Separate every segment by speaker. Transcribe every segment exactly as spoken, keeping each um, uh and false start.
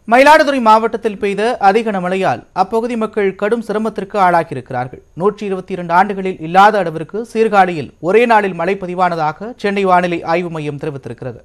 Speaker 1: மயிலாடுதுறை மாவட்டத்தில் பெய்த அதிக மழையால் அப்பகுதி மக்கள் கடும் சிரமத்திற்கு ஆளாகியிருக்கிறார்கள். நூற்றி இருபத்தி இரண்டு ஆண்டுகளில் இல்லாத அளவிற்கு சீர்காழியில் ஒரே நாளில் மழை பதிவானதாக சென்னை வானிலை ஆய்வு மையம் தெரிவித்திருக்கிறது.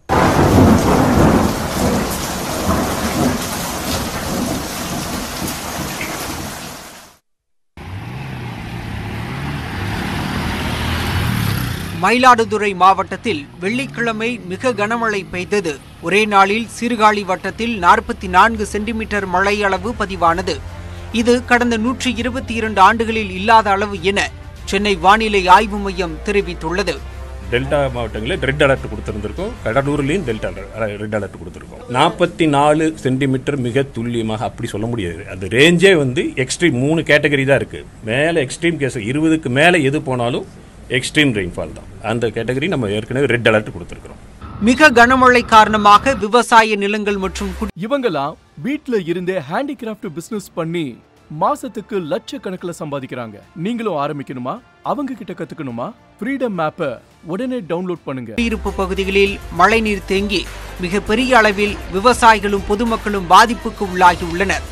Speaker 2: மயிலாடுதுறை மாவட்டத்தில் வெள்ளிக்கிழமை மிக கனமழை பெய்தது. ஒரே நாளில் சீர்காழி வட்டத்தில் நாற்பத்தி நான்கு சென்டிமீட்டர் மழை அளவு பதிவானது. இது கடந்த நூற்றி இருபத்தி இரண்டு ஆண்டுகளில் இல்லாத அளவு என சென்னை வானிலை ஆய்வு மையம் தெரிவித்துள்ளது.
Speaker 3: டெல்டா மாவட்டங்களில் ரெட் அலர்ட் கொடுத்திருந்திருக்கோம். கடலூர்லையும் டெல்டா ரெட் அலர்ட் கொடுத்திருக்கோம். நாற்பத்தி நாலு சென்டிமீட்டர் மிக துல்லியமாக அப்படி சொல்ல முடியாது. அந்த ரேஞ்சே வந்து எக்ஸ்ட்ரீம் மூணு கேட்டகரி தான் இருக்கு. மேலே எக்ஸ்ட்ரீம் கேஸ் இருபதுக்கு மேலே எது போனாலும் எக்ஸ்ட்ரீம் ரெயின்ஃபால் தான். அந்த கேட்டகரி நம்ம ஏற்கனவே ரெட் அலர்ட் கொடுத்திருக்கிறோம்.
Speaker 2: மிக கனமழை காரணமாக விவசாய நிலங்கள் மற்றும்
Speaker 4: இவங்கெல்லாம் வீட்ல இருந்தே ஹேண்டிகிராஃப்ட் பிசினஸ் பண்ணி மாசத்துக்கு லட்சக்கணக்கில் சம்பாதிக்கிறாங்க. நீங்களும் ஆரம்பிக்கணுமா? அவங்க கிட்ட கத்துக்கணுமா? ஃப்ரீடம் ஆப்பை உடனே டவுன்லோட் பண்ணுங்க.
Speaker 2: குடியிருப்பு பகுதிகளில் மழை நீர் தேங்கி மிக பெரிய அளவில் விவசாயிகளும் பொதுமக்களும் பாதிப்புக்கு உள்ளாகி உள்ளனர்.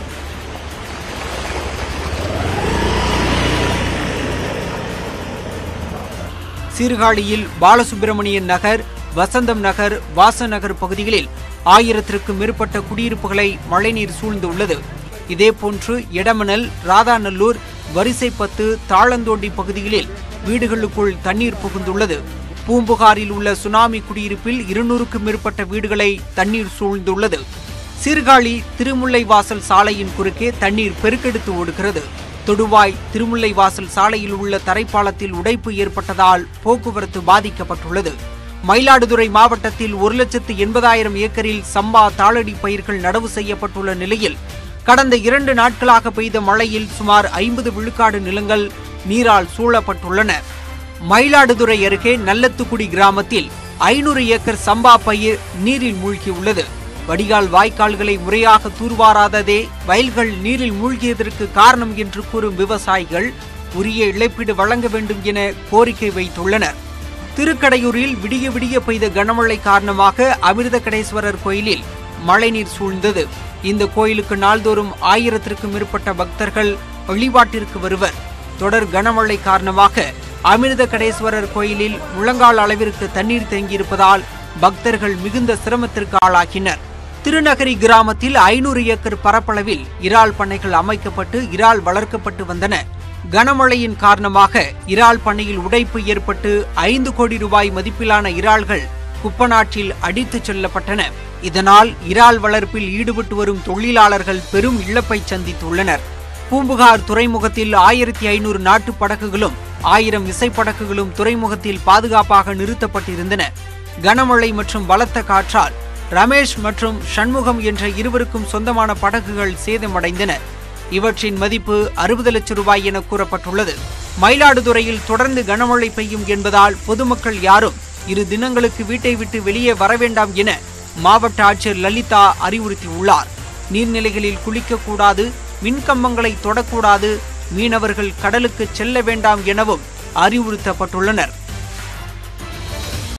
Speaker 2: சீர்காழியில் பாலசுப்பிரமணியன் நகர், வசந்தம் நகர், வாசநகர் பகுதிகளில் ஆயிரத்திற்கும் மேற்பட்ட குடியிருப்புகளை மழைநீர் சூழ்ந்துள்ளது. இதேபோன்று எடமனல், ராதாநல்லூர், வரிசைப்பத்து, தாளந்தோண்டி பகுதிகளில் வீடுகளுக்குள் தண்ணீர் புகுந்துள்ளது. பூம்புகாரில் உள்ள சுனாமி குடியிருப்பில் இருநூறுக்கும் மேற்பட்ட வீடுகளை தண்ணீர் சூழ்ந்துள்ளது. சீர்காழி திருமுல்லைவாசல் சாலையின் குறுக்கே தண்ணீர் பெருக்கெடுத்து ஓடுகிறது. தொடுவாய் திருமுல்லைவாசல் சாலையில் உள்ள தரைப்பாலத்தில் உடைப்பு ஏற்பட்டதால் போக்குவரத்து பாதிக்கப்பட்டுள்ளது. மயிலாடுதுறை மாவட்டத்தில் ஒரு லட்சத்து எண்பதாயிரம் ஏக்கரில் சம்பா தாளடி பயிர்கள் நடவு செய்யப்பட்டுள்ள நிலையில் கடந்த இரண்டு நாட்களாக பெய்த மழையில் சுமார் ஐம்பது விழுக்காடு நிலங்கள் நீரால் சூழப்பட்டுள்ளன. மயிலாடுதுறை அருகே நல்லத்துக்குடி கிராமத்தில் ஐநூறு ஏக்கர் சம்பா பயிர் நீரில் மூழ்கியுள்ளது. வடிகால் வாய்க்கால்களை முறையாக தூர்வாராததே வயல்கள் நீரில் மூழ்கியதற்கு காரணம் என்று கூறும் விவசாயிகள் உரிய இழப்பீடு வழங்க வேண்டும் என கோரிக்கை வைத்துள்ளனர். திருக்கடையூரில் விடிய விடிய பெய்த கனமழை காரணமாக அமிர்தகடேஸ்வரர் கோயிலில் மழைநீர் சூழ்ந்தது. இந்த கோயிலுக்கு நாள்தோறும் ஆயிரத்திற்கும் மேற்பட்ட பக்தர்கள் வழிபாட்டிற்கு வருவர். தொடர் கனமழை காரணமாக அமிர்தகடேஸ்வரர் கோயிலில் முழங்கால் அளவிற்கு தண்ணீர் தேங்கியிருப்பதால் பக்தர்கள் மிகுந்த சிரமத்திற்கு ஆளாகினர். திருநகரி கிராமத்தில் ஐநூறு ஏக்கர் பரப்பளவில் இறால் பண்ணைகள் அமைக்கப்பட்டு இறால் வளர்க்கப்பட்டு வந்தன. கனமழையின் காரணமாக இறால் பண்ணையில் உடைப்பு ஏற்பட்டு ஐந்து கோடி ரூபாய் மதிப்பிலான இறால்கள் குப்பநாட்டில் அடித்துச் செல்லப்பட்டன. இதனால் இறால் வளர்ப்பில் ஈடுபட்டு வரும் தொழிலாளர்கள் பெரும் இழப்பை சந்தித்துள்ளனர். பூம்புகார் துறைமுகத்தில் ஆயிரத்தி ஐநூறு நாட்டு படகுகளும் ஆயிரம் விசைப்படகுகளும் துறைமுகத்தில் பாதுகாப்பாக நிறுத்தப்பட்டிருந்தன. கனமழை மற்றும் பலத்த காற்றால் ரமேஷ் மற்றும் சண்முகம் என்ற இருவருக்கும் சொந்தமான படகுகள் சேதமடைந்தன. இவற்றின் மதிப்பு அறுபது லட்சம் ரூபாய் என கூறப்பட்டுள்ளது. மயிலாடுதுறையில் தொடர்ந்து கனமழை பெய்யும் என்பதால் பொதுமக்கள் யாரும் இரு தினங்களுக்கு வீட்டை விட்டு வெளியே வர வேண்டாம் என மாவட்ட ஆட்சியர் லலிதா அறிவுறுத்தியுள்ளார். நீர்நிலைகளில் குளிக்கக்கூடாது, மின்கம்பங்களை தொடக்கூடாது, மீனவர்கள் கடலுக்கு செல்ல வேண்டாம் எனவும் அறிவுறுத்தப்பட்டுள்ளனர்.